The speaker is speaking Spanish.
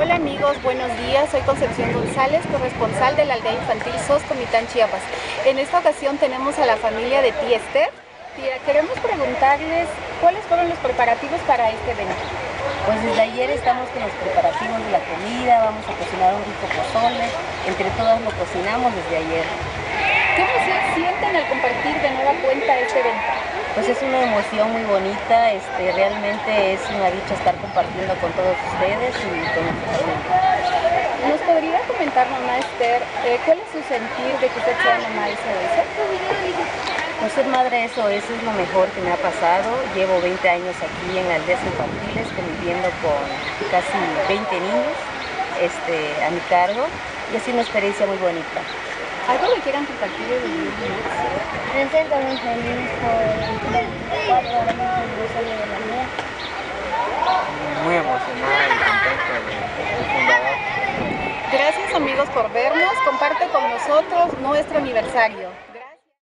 Hola amigos, buenos días. Soy Concepción González, corresponsal de la aldea infantil SOS Comitán, Chiapas. En esta ocasión tenemos a la familia de tía Esther. Tía, queremos preguntarles cuáles fueron los preparativos para este evento. Pues desde ayer estamos con los preparativos de la comida, vamos a cocinar un rico pozole, entre todas lo cocinamos desde ayer. ¿Qué emoción sienten al compartir de nueva cuenta este evento? Pues es una emoción muy bonita, realmente es una dicha estar compartiendo con todos ustedes y con nuestra familia. ¿Nos podría comentar, mamá Esther, cuál es su sentir de que usted sea mamá de ese? Pues ser madre, eso es lo mejor que me ha pasado. Llevo 20 años aquí en las aldeas infantiles conviviendo con casi 20 niños a mi cargo y ha sido una experiencia muy bonita. ¿Algo que quieran compartir de los niños? Me siento muy feliz por el 24 aniversario de la mía. Muy emocionada y contenta del fundador. Gracias amigos por vernos. Comparte con nosotros nuestro aniversario.